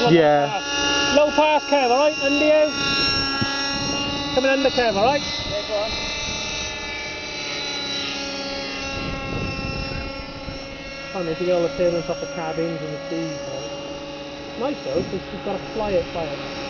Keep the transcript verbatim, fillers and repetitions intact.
a Yeah. low pass. Low pass, Kev, alright? Under you. Coming under, Kev, alright? Yeah, go on. Oh, mate, you get all the turbulence off the cabins and the seas. Right? It's nice though, because you've got to fly it, fly it.